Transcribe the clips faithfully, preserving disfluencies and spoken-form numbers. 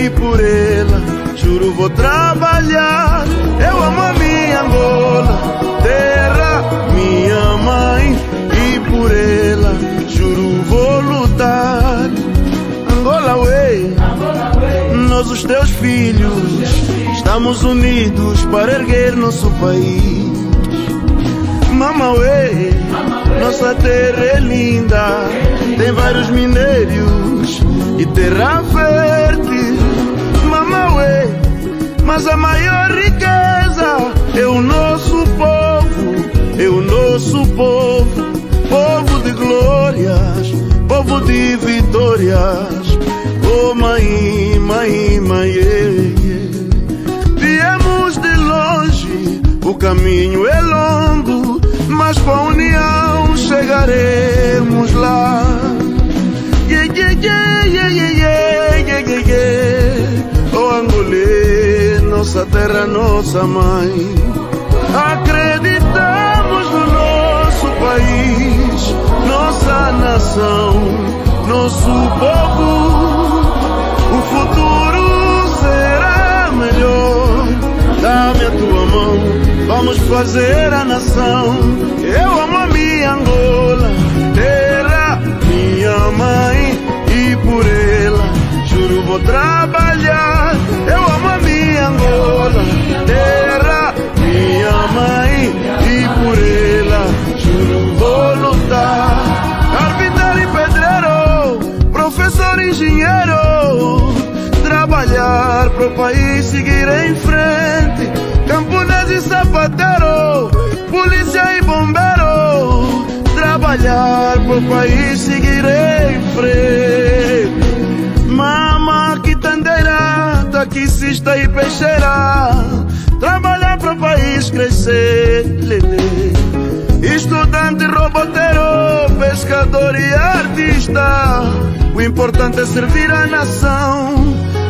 e por ela juro vou trabalhar. Eu amo a minha Angola, terra, minha mãe, e por ela juro vou lutar. Angola, ué, nós os teus filhos estamos unidos para erguer nosso país. Mama, ué, nossa terra é linda, tem vários minérios e terra fértil. Mama, ué, mas a maior riqueza é o nosso povo, é o nosso povo, povo de glórias, povo de vitórias. Oh mãe, mãe, mãe, yeah, yeah. Viemos de longe, o caminho é longo, mas com a união chegaremos lá. Yeah, yeah, yeah, yeah, yeah, yeah, yeah, yeah. Oh Angolê, nossa terra, nossa mãe. Acreditamos no nosso país, nossa nação, nosso povo. O futuro será melhor. Dá-me a tua mão, vamos fazer a nação. Eu amo a minha Angola, terra, minha mãe, e por ela juro vou trabalhar. Eu amo a minha Angola, terra, minha mãe, e por ela juro vou lutar. Carpinteiro e pedreiro, professor, engenheiro, trabalhar pro país seguir em frente. Camponês e sapateiro, polícia e bombeiro, trabalhar pro país seguir em frente. Mama, quitandeira, taxista e peixeira, trabalhar pro país crescer. Estudante, roboteiro, pescador e artista, o importante é servir a nação.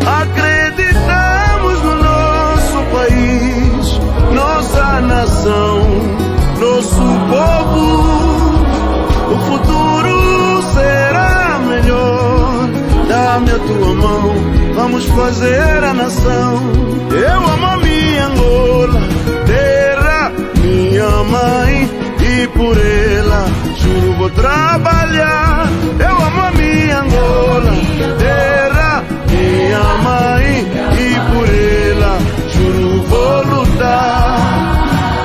Acreditamos no nosso país, nossa nação, nosso povo. O futuro será melhor. Dá-me a tua mão, vamos fazer a nação. Eu amo a minha Angola, terra, minha mãe, e por ela juro vou trabalhar. Eu amo a minha Angola, terra, minha mãe, e por ela juro vou lutar.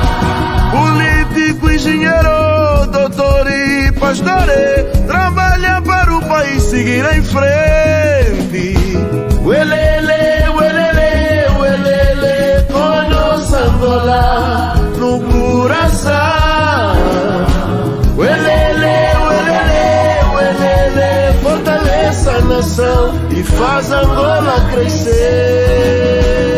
Político, engenheiro, doutor e pastor, trabalha para o país seguir em frente. Uelele, uelele, uelele, com nossa Angola no coração. Uelele, uelele, uelele, fortaleça a nação e faz Angola crescer.